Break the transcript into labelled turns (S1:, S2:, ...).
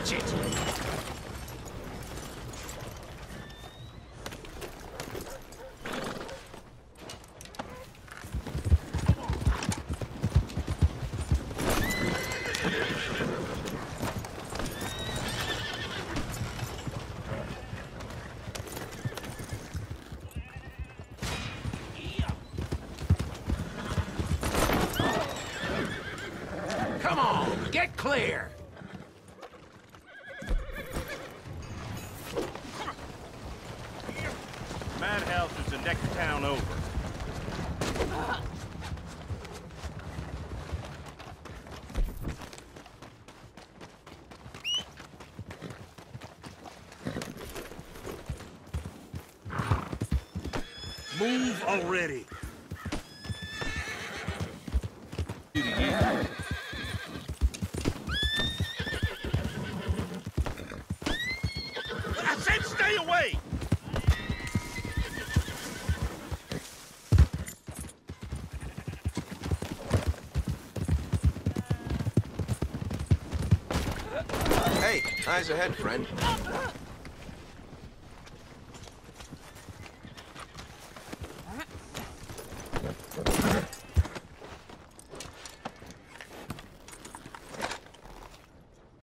S1: Watch it! Come on, get clear!
S2: Madhouse is the next town over. Move already! I said stay away!
S3: Hey, eyes ahead, friend.